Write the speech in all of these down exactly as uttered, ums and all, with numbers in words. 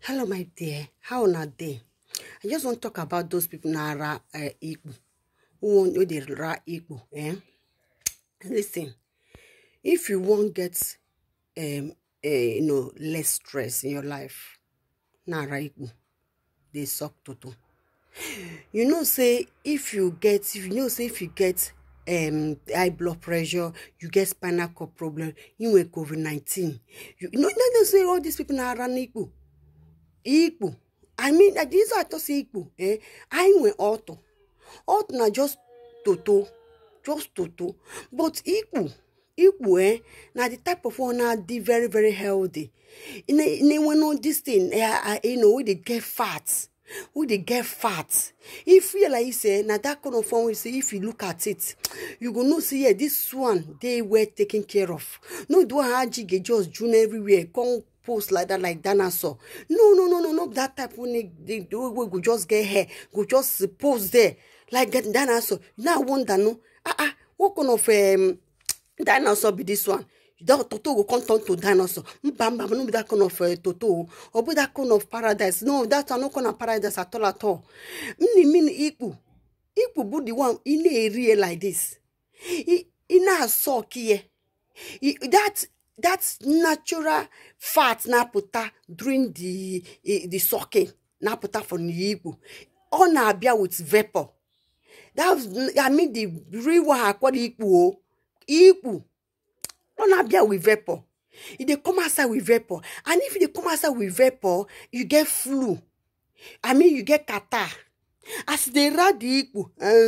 Hello, my dear. How na day? I just want to talk about those people na ra uh, Igbo. Who want who they ra Igbo, eh? Listen, if you won't get um uh, you know less stress in your life, na ra Igbo, they suck toto. You know, say if you get if you know say if you get um high blood pressure, you get spinal cord problem, you will COVID nineteen. You, you know, they say all these people na ra Igbo. Igbo. I mean, that these are to say Igbo. Eh? I went auto. Auto na just toto. Just toto. But Igbo. Igbo, eh? Now the type of one are very, very healthy. In a, in a, when on this thing, eh, you know, we they get fat. We they get fat. If you like say, now that kind of one we say, if you look at it, you go no see, yeah, this one, they were taken care of. No, do a jig just June everywhere. Come post like that, like dinosaur. No, no, no, no, no. That type when they do, we go just get hair, go just post there like that dinosaur. Now I wonder no. Ah ah, what kind of um dinosaur be this one? That Toto will come turn to dinosaur. Bam bam, no be that kind of uh, Toto, or be that kind of paradise. No, that's not kind of paradise at all at all. Mini mini Igbo, Igbo be the one in a area like this. In a sock here, that. That's natural fat na puta during the uh, the sucking na puta for the Igbo. On na bia with vapor. That's I mean the real one I call Igbo. Igbo. On na bia with vapor. If they come outside with vapor, and if they come outside with vapor, you get flu. I mean you get catarrh. As they rad the Igbo,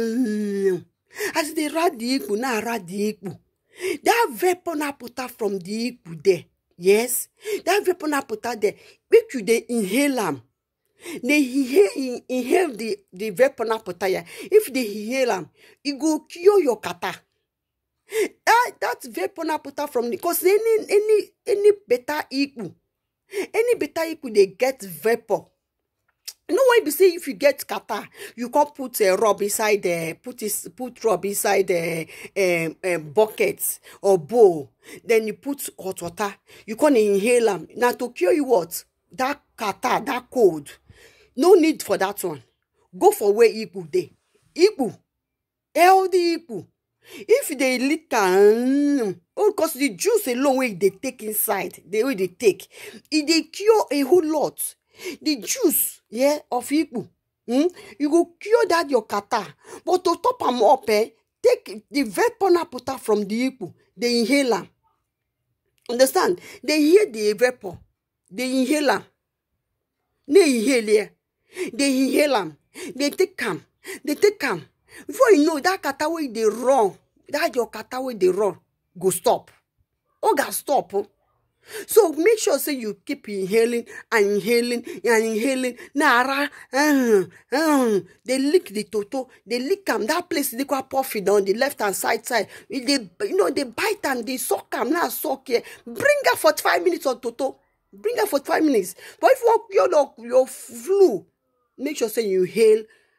um, as they rad the Igbo, na rad the Igbo. That vapor na put out from the Igbo there. Yes. That vapor na put out there. Make you they inhale them. They inhale, inhale the, the vapor na put out there. If they inhale them, it go cure your catarrh. That, that vapor na put out from the, because any, any, any better Igbo, any better Igbo, they get vapor. You know why you say if you get catarrh, you can put a uh, rub inside the uh, put this put rub inside the uh, um, um, buckets or bowl. Then you put hot water. You can inhale them. Now to cure you what? That catarrh, that cold. No need for that one. Go for where Igbo dey. Igbo, healthy Igbo. If they lick um, oh, because the juice alone way they take inside, the way they take, it they cure a whole lot. The juice, yeah, of Igbo, hmm? You go cure that your catarrh. But to top them up, eh, take the vapor na put out from the Igbo, they inhale them. Understand? They hear the vapor, they inhale them. They inhale here. They inhale them. They take them. They take them. Before you know that catarrh way they run, that your catarrh way they run, go stop. Oh, God, stop. Oh. So make sure say you keep inhaling and inhaling and inhaling. Nara, uh, uh, they lick the toto, they lick them. That place they quite puffy down the left hand side side. They, you know, they bite and they suck them. Now suck here. Bring her for five minutes on toto. Bring her for five minutes. But if you want your your flu, make sure say you inhale.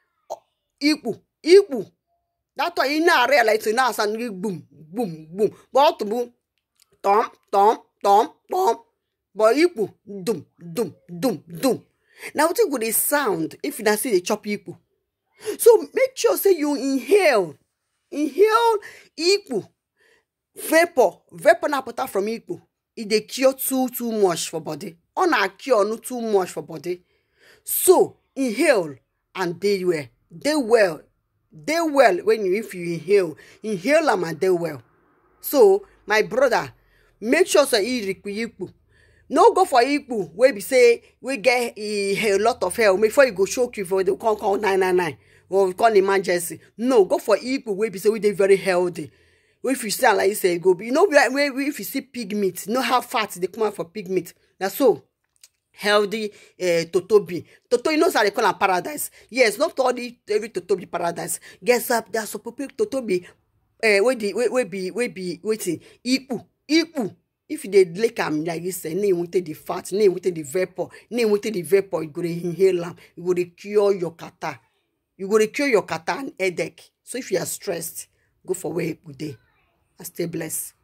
Igbo, Igbo. That's why you now realize now suddenly boom, boom, boom. But boom, tom, tom. Tom, tom, but Igbo, dum, dum, dum, dum. Now, what good is sound if you don't see the chop Igbo? So make sure say you inhale, inhale Igbo, vapor, vapor na put out from Igbo. It they cure too too much for body. On a cure not too much for body. So inhale and they well, they well, they well when you if you inhale, inhale them and they well. So my brother. Make sure so you Igbo. No go for Igbo where we say we get a lot of help before you go shock you for the call call nine nine nine or call emergency. No, go for Igbo where we say we they very healthy. If you say like you say go, you know where if you see pig meat, you know how fat they come out for pig meat. That's so healthy uh, Totobi. Toto, you know how they call them paradise. Yes, not all the every Totobi paradise. Guess up there's a public Totobi. Uh, where the where be where be waiting Igbo. Igbo, if they lick them like this, they wanted the fat, they wanted the vapor, they wanted the vapor, you go to inhale them, you go to cure your catarrh, you go to cure your catarrh and headache. So if you are stressed, go for where you day and stay blessed.